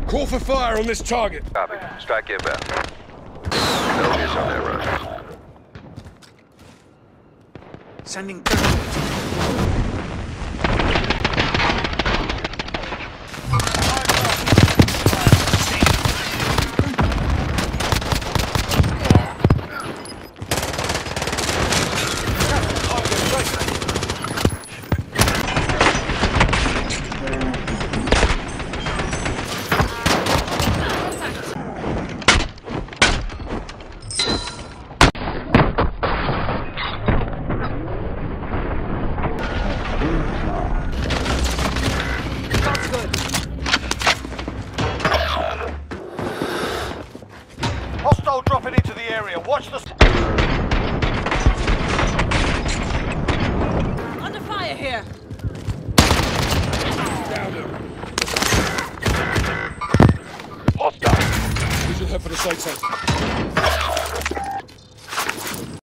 Call for fire on this target. Copy. Strike inbound. No miss on that run. Sending. Hostile dropping into the area. Watch the... Under fire here. Down him. Hostile. We should head for the safe zone.